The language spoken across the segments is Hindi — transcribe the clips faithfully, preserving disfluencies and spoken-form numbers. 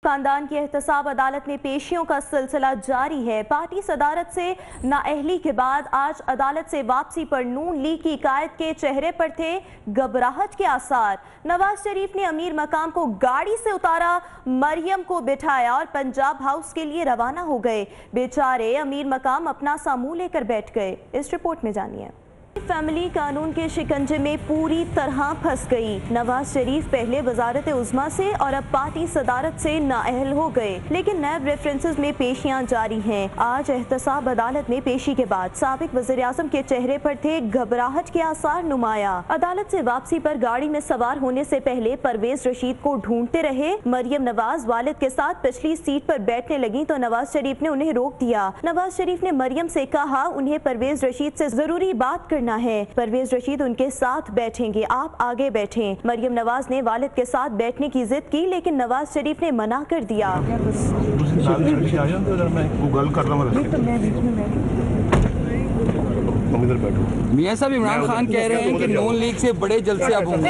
खानदान की एहतसाब अदालत में पेशियों का सिलसिला जारी है। पार्टी सदारत से नाअहली के बाद आज अदालत से वापसी पर नून लीग की कायद के चेहरे पर थे घबराहट के आसार। नवाज शरीफ ने अमीर मकाम को गाड़ी से उतारा, मरियम को बिठाया और पंजाब हाउस के लिए रवाना हो गए। बेचारे अमीर मकाम अपना सा मुंह लेकर बैठ गए। इस रिपोर्ट में जानिए। फैमिली कानून के शिकंजे में पूरी तरह फंस गई। नवाज शरीफ पहले वजारत उज़्मा से और अब पार्टी सदारत से नाअहल हो गए, लेकिन नैब रेफरेंसेस में पेशियां जारी हैं। आज एहतसाब अदालत में पेशी के बाद साबिक वज़ीर आज़म के चेहरे पर थे घबराहट के आसार नुमाया। अदालत से वापसी पर गाड़ी में सवार होने से पहले परवेज रशीद को ढूंढते रहे। मरियम नवाज वालिद के साथ पिछली सीट पर बैठने लगी तो नवाज शरीफ ने उन्हें रोक दिया। नवाज शरीफ ने मरियम से कहा उन्हें परवेज रशीद से जरूरी बात करना है। परवेज रशीद उनके साथ बैठेंगे, आप आगे बैठें। मरियम नवाज ने वालिद के साथ बैठने की जिद की, लेकिन नवाज शरीफ ने मना कर दिया। मियां साहब, इमरान खान कह रहे हैं कि नून लीग से बड़े जलसे अब होंगे।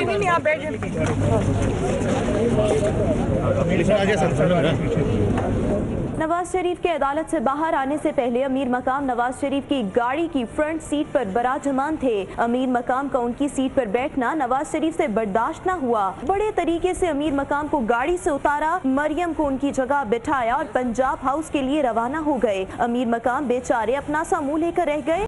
नवाज शरीफ के अदालत से बाहर आने से पहले अमीर मकाम नवाज शरीफ की गाड़ी की फ्रंट सीट पर बराजमान थे। अमीर मकाम का उनकी सीट पर बैठना नवाज शरीफ से बर्दाश्त न हुआ। बड़े तरीके से अमीर मकाम को गाड़ी से उतारा, मरियम को उनकी जगह बिठाया और पंजाब हाउस के लिए रवाना हो गए। अमीर मकाम बेचारे अपना सा मुंह लेकर रह गए।